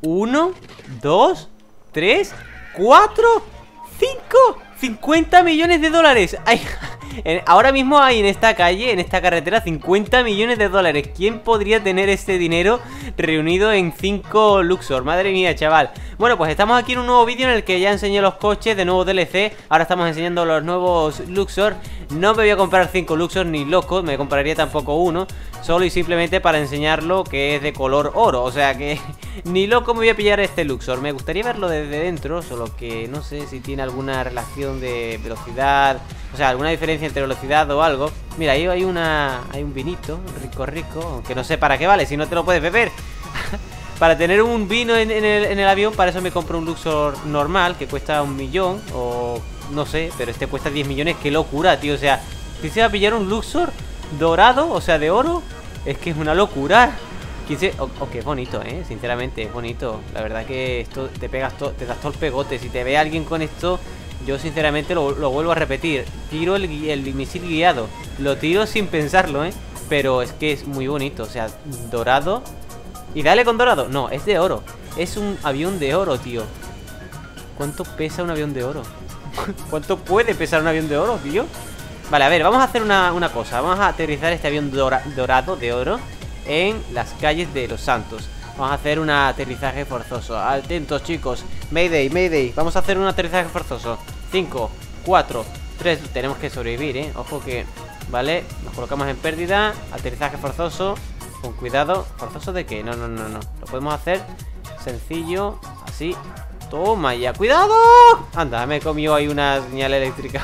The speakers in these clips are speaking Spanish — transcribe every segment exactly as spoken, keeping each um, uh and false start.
Uno, dos, tres, cuatro, cinco, cincuenta millones de dólares. Ay, en, ahora mismo hay en esta calle, en esta carretera, cincuenta millones de dólares. ¿Quién podría tener este dinero reunido en cinco Luxor? Madre mía, chaval. Bueno, pues estamos aquí en un nuevo vídeo en el que ya enseñé los coches de nuevo D L C. Ahora estamos enseñando los nuevos Luxor. No me voy a comprar cinco Luxor ni loco, me compraría tampoco uno, solo y simplemente para enseñarlo que es de color oro. O sea que ni loco me voy a pillar este Luxor. Me gustaría verlo desde dentro, solo que no sé si tiene alguna relación de velocidad, o sea, alguna diferencia entre velocidad o algo. Mira, ahí hay una hay un vinito rico rico, aunque no sé para qué vale, si no te lo puedes beber. Para tener un vino en, en, el, en el avión, para eso me compro un Luxor normal que cuesta un millón o no sé, pero este cuesta diez millones. Qué locura, tío. O sea, si se va a pillar un Luxor dorado, o sea, de oro, es que es una locura. quince... O, ok, es bonito, eh, sinceramente, es bonito. La verdad que esto te pegas to... te das todo el pegote. Si te ve alguien con esto, yo sinceramente lo, lo vuelvo a repetir. Tiro el, el misil guiado. Lo tiro sin pensarlo, eh. Pero es que es muy bonito, o sea, dorado. Y dale con dorado. No, es de oro. Es un avión de oro, tío. ¿Cuánto pesa un avión de oro? ¿Cuánto puede pesar un avión de oro, tío? Vale, a ver, vamos a hacer una, una cosa. Vamos a aterrizar este avión dora, dorado de oro en las calles de Los Santos. Vamos a hacer un aterrizaje forzoso. Atentos, chicos. Mayday, Mayday. Vamos a hacer un aterrizaje forzoso. cinco, cuatro, tres. Tenemos que sobrevivir, eh. Ojo que... Vale, nos colocamos en pérdida. Aterrizaje forzoso. Con cuidado. ¿Forzoso de qué? No, no, no, no. Lo podemos hacer sencillo. Así. Toma ya. ¡Cuidado! Anda, me comió ahí una señal eléctrica.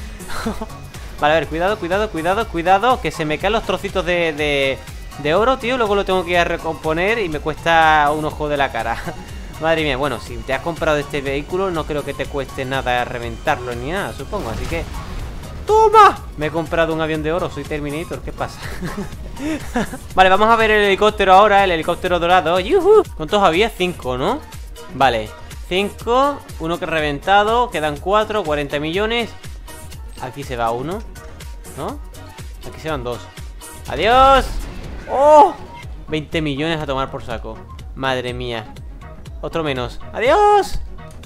Vale, a ver, cuidado, cuidado, cuidado, cuidado. Que se me caen los trocitos de, de, de oro, tío. Luego lo tengo que ir a recomponer y me cuesta un ojo de la cara. Madre mía, bueno, si te has comprado este vehículo, no creo que te cueste nada reventarlo ni nada, supongo. Así que... ¡Toma! Me he comprado un avión de oro, soy Terminator, ¿qué pasa? Vale, vamos a ver el helicóptero ahora, el helicóptero dorado. ¡Yuhu! ¿Cuántos había? Cinco, ¿no? Vale, cinco, uno que reventado, quedan cuatro, cuarenta millones. Aquí se va uno, ¿no? Aquí se van dos. ¡Adiós! ¡Oh! veinte millones a tomar por saco. Madre mía. Otro menos. ¡Adiós!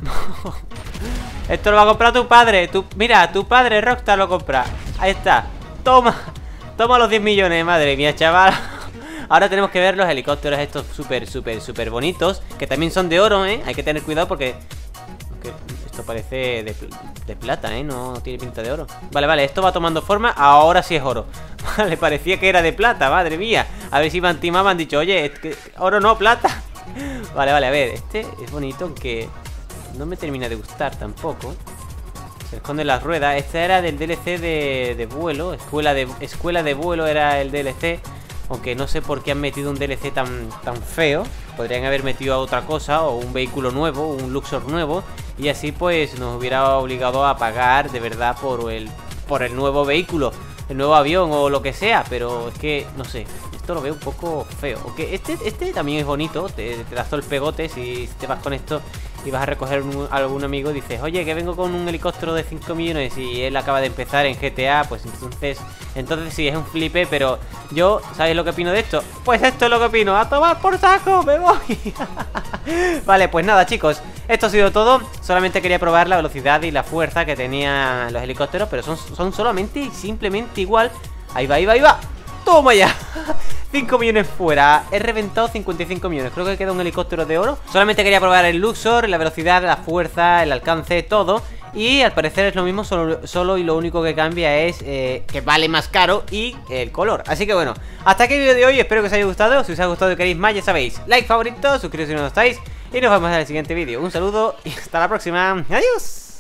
Esto lo va a comprar tu padre. Tu, mira, tu padre Rockstar lo compra. Ahí está. Toma. Toma los diez millones. Madre mía, chaval. Ahora tenemos que ver los helicópteros estos súper, súper, súper bonitos. Que también son de oro, ¿eh? Hay que tener cuidado porque... porque esto parece de, de plata, ¿eh? No tiene pinta de oro. Vale, vale, esto va tomando forma. Ahora sí es oro. Vale, parecía que era de plata, madre mía. A ver si me han timado, me han dicho, oye, es que oro no, plata. Vale, vale, a ver, este es bonito, aunque no me termina de gustar tampoco. Se esconden las ruedas. Este era del D L C de, de vuelo. Escuela de, escuela de vuelo era el D L C. Aunque no sé por qué han metido un D L C tan, tan feo. Podrían haber metido a otra cosa, o un vehículo nuevo, un Luxor nuevo. Y así pues nos hubiera obligado a pagar de verdad por el, por el nuevo vehículo, el nuevo avión o lo que sea. Pero es que, no sé, esto lo veo un poco feo. Aunque este, este también es bonito. Te, te das todo el pegote si te vas con esto y vas a recoger un, a algún amigo y dices, oye, que vengo con un helicóptero de cinco millones y él acaba de empezar en G T A, pues entonces entonces sí, es un flipe. Pero yo, ¿sabéis lo que opino de esto? Pues esto es lo que opino. ¡A tomar por saco! ¡Me voy! Vale, pues nada, chicos, esto ha sido todo. Solamente quería probar la velocidad y la fuerza que tenían los helicópteros, pero son, son solamente y simplemente igual. Ahí va, ahí va, ahí va. ¡Toma ya! cinco millones fuera. He reventado cincuenta y cinco millones. Creo que queda un helicóptero de oro. Solamente quería probar el Luxor, la velocidad, la fuerza, el alcance, todo. Y al parecer es lo mismo, solo, solo y lo único que cambia es eh, que vale más caro y el color. Así que bueno, hasta aquí el vídeo de hoy. Espero que os haya gustado. Si os ha gustado y queréis más, ya sabéis, like, favorito, suscribiros si no lo estáis. Y nos vemos en el siguiente vídeo. Un saludo y hasta la próxima. ¡Adiós!